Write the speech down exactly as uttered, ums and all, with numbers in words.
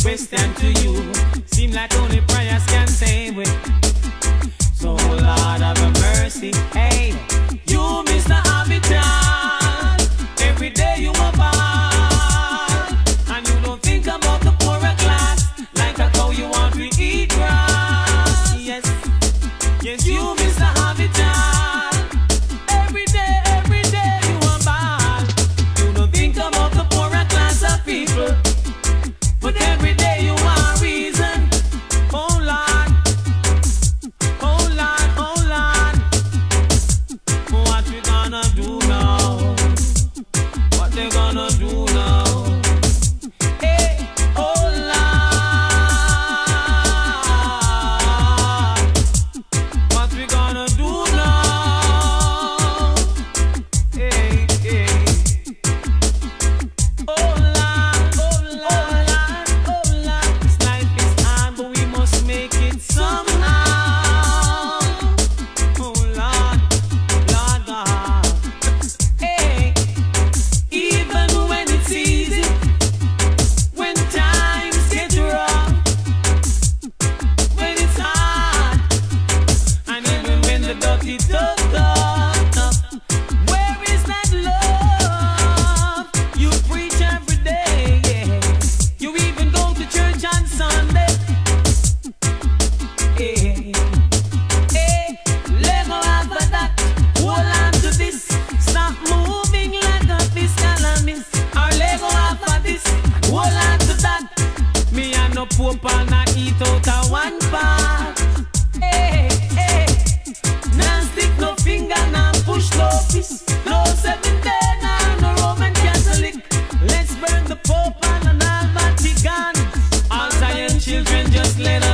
question to you. Seem like only prayers can save it. So Lord have mercy. Hey, you Mister Habitat, every day you are bad, and you don't think about the poorer class. Like a cow you want to eat grass. Yes, yes, you Mister Habitat, every day, every day you are bad. You don't think about the poorer class of people, but every day you are reason. Oh Lord, oh Lord, oh Lord, what we gonna do now? What they gonna do now? Hey, oh Lord, what we gonna do now? Hey, hey. Oh Lord, oh Lord, oh Lord, this life is hard, but we must make it somehow. Oh Lord, Lord God. Hey, even when it's easy, when times get rough, when it's hard, and even when the dirty tough, tough, tough, where is that love you preach every day? Yeah. You even go to church on Sunday. Hey, hey, let go of that. Hold on to this. Stop moving like a fiscal and miss. Or let go of this. Hold on to that. Me and no pope and I eat out of one part. Hey, hey, now stick no finger, now push no fist. No seven day, now no Roman Catholic. Let's burn the pope and an almighty gun. All Zion children, just let us